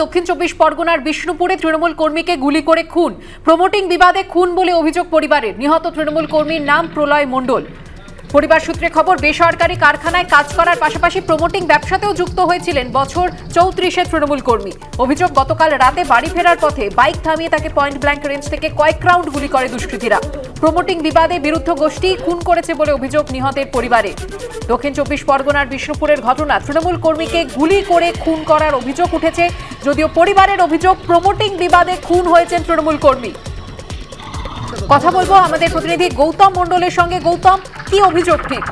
দক্ষিণ 24 পরগনার বিষ্ণুপুরে তৃণমূল কর্মীকে গুলি করে খুন। প্রমোটিং বিবাদে খুন বলে অভিযোগ পরিবারের। নিহত তৃণমূল কর্মীর নাম প্রলয় মণ্ডল। পরিবার সূত্রে খবর, বেসরকারি কারখানায় কাজ করার পাশাপাশি প্রমোটিং ব্যবসাতেও যুক্ত হয়েছিলেন বছর 34-এর তৃণমূল কর্মী। অভিযোগ, গতকাল রাতে বাড়ি ফেরার পথে বাইক থামিয়ে তাকে পয়েন্ট ব্ল্যাঙ্ক রেঞ্জ থেকে কয়েক রাউন্ড গুলি করে দুষ্কৃতীরা। প্রমোটিং বিবাদে বিরুদ্ধ গোষ্ঠী খুন করেছে বলে অভিযোগ নিহতের পরিবারে। দক্ষিণ 24 পরগনার বিষ্ণুপুরের ঘটনা, তৃণমূল কর্মীকে গুলি করে খুন করার অভিযোগ উঠেছে, যদিও পরিবারের অভিযোগ প্রমোটিং বিবাদে খুন হয়েছেন তৃণমূল কর্মী। কথা বলবো আমাদের প্রতিনিধি গৌতম মণ্ডলের সঙ্গে। গৌতম, কি অভিযোগ ঠিক?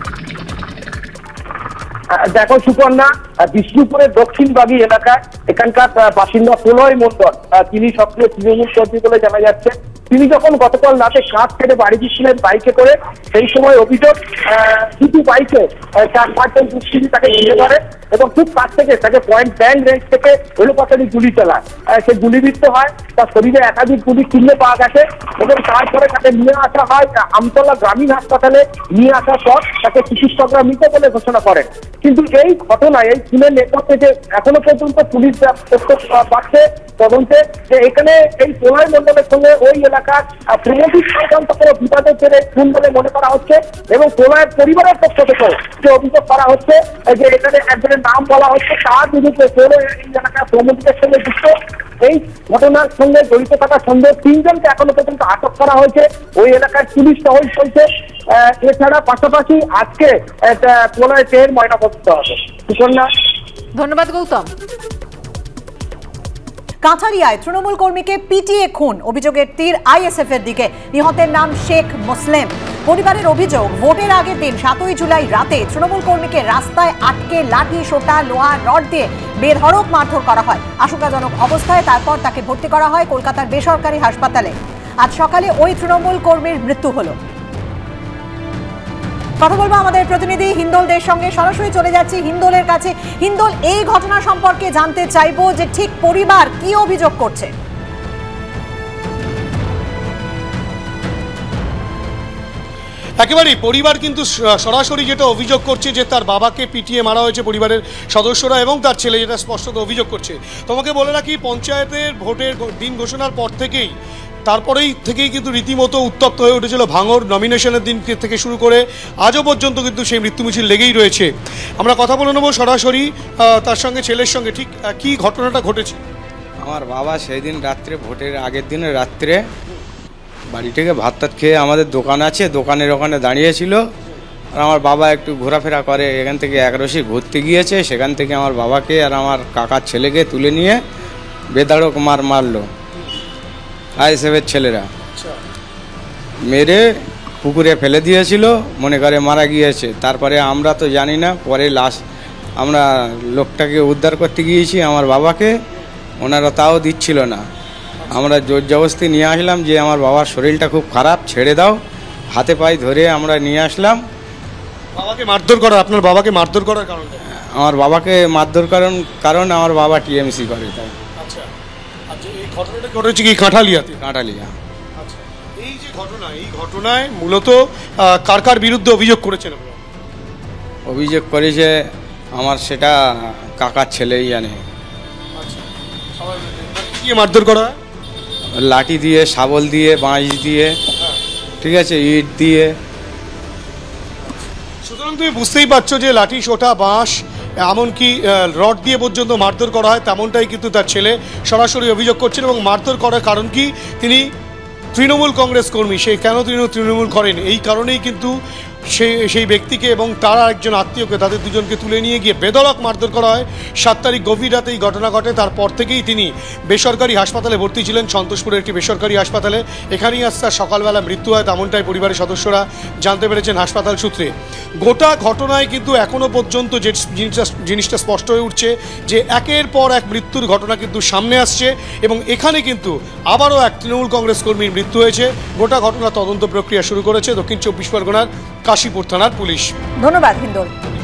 দেখো সুপর্ণা, বিষ্ণুপুরের দক্ষিণবাগী এলাকায় এখানকার বাসিন্দা প্রলয় মণ্ডল, তিনি সক্রিয় তৃণমূল কর্মী বলে জানা যাচ্ছে। তিনি যখন গতকাল রাতে কাজ ছেড়ে বাড়ি ফিরছিলেন বাইকে করে, সেই সময় অভিযোগ দুটি বাইকে 4-5 জন দুষ্কৃতী তাকে ঘিরে ধরে এবং খুব কাছ থেকে তাকে পয়েন্ট ব্ল্যাঙ্ক রেঞ্জ থেকে এলোপাতাড়ি গুলি চালায়। সে গুলিবিদ্ধ হয়, তার শরীরে একাধিক গুলি চিহ্ন পাওয়া গেছে এবং তারপরে তাকে নিয়ে আসা হয় আমতলা গ্রামীণ হাসপাতালে। নিয়ে আসার পর তাকে চিকিৎসকরা মৃত বলে ঘোষণা করেন। কিন্তু এই ঘটনায়, এই খুনের নেপথ্যে যে এখনো পর্যন্ত পুলিশ পাচ্ছে তদন্তে, যে এখানে এই প্রলয় মণ্ডলের সঙ্গে ওই এলাকার প্রমোটিং সংক্রান্ত কোনো বিবাদের জেরে খুন বলে মনে করা হচ্ছে এবং প্রলয়ের পরিবারের পক্ষ থেকে যে অভিযোগ করা হচ্ছে যে এখানে একজনের নাম বলা হচ্ছে, তার বিরুদ্ধে এই এলাকার প্রমোটিংয়ের সঙ্গে যুক্ত। এই ঘটনার সঙ্গে জড়িত থাকা সন্দেহ 3 জনকে এখনো পর্যন্ত আটক করা হয়েছে। ওই এলাকার পুলিশ টহল চলছে। এছাড়া পাশাপাশি আজকে প্রলয় দেহের ময়নাতদন্ত হবে। সুকন্যা, ধন্যবাদ গৌতম। কাঁঠালিয়ায় তৃণমূল কর্মীকে পিটিয়ে খুন, অভিযোগের তীর আইএসএফ এর দিকে। নিহতের নাম শেখ মুসলিম। পরিবারের অভিযোগ, ভোটের আগের দিন 7ই জুলাই রাতে তৃণমূল কর্মীকে রাস্তায় আটকে লাঠি, সোটা, লোহা রড দিয়ে বেধড়ক মারধর করা হয় আশঙ্কাজনক অবস্থায়। তারপর তাকে ভর্তি করা হয় কলকাতার বেসরকারি হাসপাতালে। আজ সকালে ওই তৃণমূল কর্মীর মৃত্যু হলো। কথা বলবো আমাদের প্রতিনিধি হিন্দোলদের সঙ্গে, সরাসরি চলে যাচ্ছি হিন্দোলের কাছে। হিন্দোল, এই ঘটনা সম্পর্কে জানতে চাইবো যে ঠিক পরিবার কি অভিযোগ করছে। একেবারেই পরিবার কিন্তু সরাসরি যেটা অভিযোগ করছে যে তার বাবাকে পিটিয়ে মারা হয়েছে পরিবারের সদস্যরা এবং তার ছেলে, যেটা স্পষ্টত অভিযোগ করছে। তোমাকে বলে রাখি, পঞ্চায়েতের ভোটের দিন ঘোষণার পর থেকেই থেকেই কিন্তু রীতিমতো উত্তপ্ত হয়ে উঠেছিল ভাঙড়। নমিনেশনের দিন থেকে শুরু করে আজও পর্যন্ত কিন্তু সেই মৃত্যু মিছিল লেগেই রয়েছে। আমরা কথা বলে নেবো সরাসরি তার সঙ্গে, ছেলের সঙ্গে। ঠিক কি ঘটনাটা ঘটেছে? আমার বাবা সেই দিন রাত্রে, ভোটের আগের দিনে রাত্রে বাড়ি থেকে ভাত টাত খেয়ে, আমাদের দোকান আছে, দোকানের ওখানে দাঁড়িয়েছিল। আর আমার বাবা একটু ঘোরাফেরা করে, এখান থেকে একরশি ঘুরতে গিয়েছে। সেখান থেকে আমার বাবাকে আর আমার কাকার ছেলেকে তুলে নিয়ে বেধড়ক মারলো আইএসএফের ছেলেরা। মেরে পুকুরে ফেলে দিয়েছিল, মনে করে মারা গিয়েছে। তারপরে আমরা তো জানি না, পরে লাশ আমরা লোকটাকে উদ্ধার করতে গিয়েছি আমার বাবাকে, ওনারা তাও দিচ্ছিল না। আমরা জোর জবরদস্তি নিয়ে আসলাম যে আমার বাবার শরীরটা খুব খারাপ, ছেড়ে দাও। হাতে পায়ে ধরে আমরা নিয়ে আসলাম। বাবাকে মারধর করা, আপনার বাবাকে মারধর করার কারণ? আমার বাবাকে মারধর কারণ আমার বাবা টিএমসি করে, তাই। আচ্ছা, এই ঘটনাটা ঘটেছে কি কাঁঠালিয়াতে? কাঁঠালিয়া। আচ্ছা, এই যে ঘটনা, এই ঘটনায় মূলত কার বিরুদ্ধে অভিযোগ করেছেন? অভিযোগ করেছে আমার সেটা কাকার ছেলেই জানে। আচ্ছা, কি মারধর করা? লাঠি দিয়ে, শাবল দিয়ে, বাঁশ দিয়ে, ঠিক আছে, ইট দিয়ে। সুতরাং তুমি বুঝতেই পারছো যে লাঠি, সোটা, বাঁশ, এমনকি রড দিয়ে পর্যন্ত মারধর করা হয়, তেমনটাই কিন্তু তার ছেলে সরাসরি অভিযোগ করছেন। এবং মারধর করার কারণ কি? তিনি তৃণমূল কংগ্রেস কর্মী। সেই কেন তিনি তৃণমূল করেন, এই কারণেই কিন্তু সেই ব্যক্তিকে এবং তার আরেকজন আত্মীয়কে, তাদের দুজনকে তুলে নিয়ে গিয়ে বেধড়ক মারধর করা হয়। 7 তারিখ গভীর রাতে এই ঘটনা ঘটে। তারপর থেকেই তিনি বেসরকারি হাসপাতালে ভর্তি ছিলেন, সন্তোষপুরের একটি বেসরকারি হাসপাতালে। এখানেই আজ তার সকালবেলা মৃত্যু হয়, তেমনটাই পরিবারের সদস্যরা জানতে পেরেছেন হাসপাতাল সূত্রে। গোটা ঘটনায় কিন্তু এখনও পর্যন্ত যে জিনিসটা স্পষ্ট হয়ে উঠছে যে একের পর এক মৃত্যুর ঘটনা কিন্তু সামনে আসছে এবং এখানে কিন্তু আবারও এক তৃণমূল কংগ্রেস কর্মীর মৃত্যু হয়েছে। গোটা ঘটনা তদন্ত প্রক্রিয়া শুরু করেছে দক্ষিণ 24 পরগনার কাশীপুর থানার পুলিশ। ধন্যবাদ হিন্দোল।